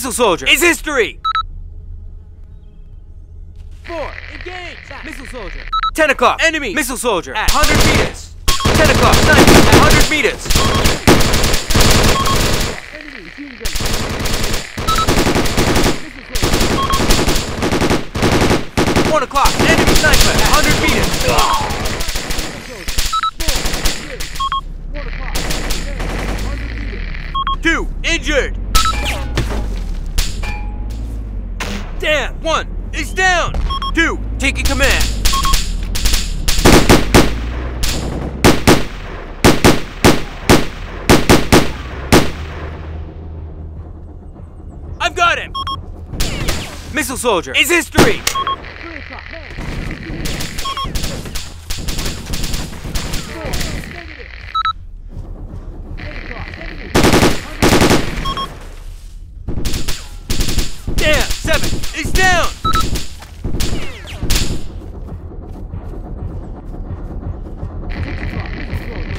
Missile soldier is history! 4, engage! Missile soldier. 10 o'clock, enemy missile soldier at 100 meters. 10 o'clock, sniper at 100 meters. Enemy machine gun. 1 o'clock, enemy sniper at 100 meters. 1 o'clock, 100 meters. 2, injured. Damn, 1 is down. 2, taking command. I've got him. Missile soldier is history. 3 o'clock, man. 4, negative. 8 o'clock, enemy. 100. Damn, 7 is down. 6 o'clock, missile soldier.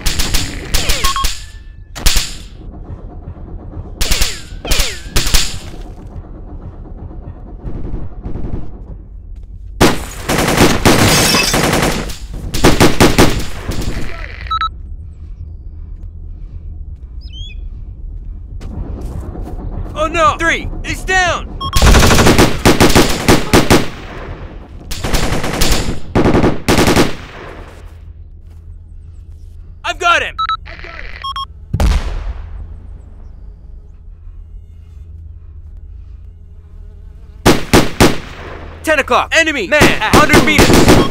Oh no! 3 is down! I've got him! 10 o'clock, enemy man at 100 meters!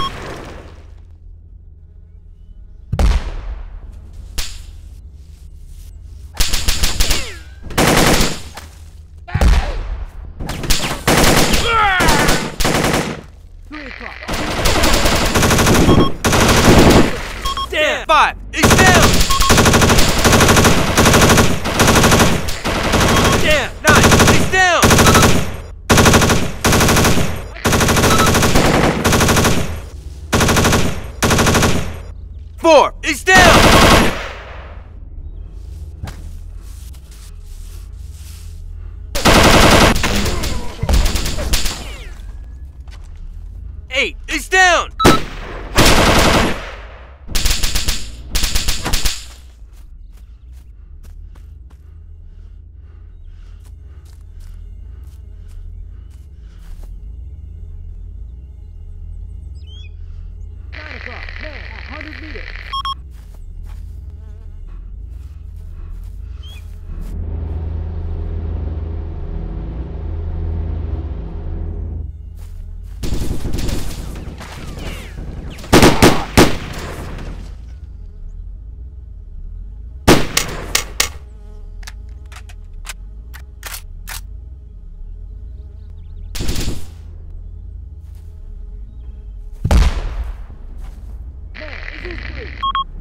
Damn! 5 is down! Damn! 9 is down! 4 is down! 8 is down! 9 o'clock, man, at 100 meters.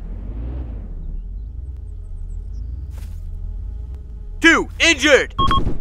2 injured!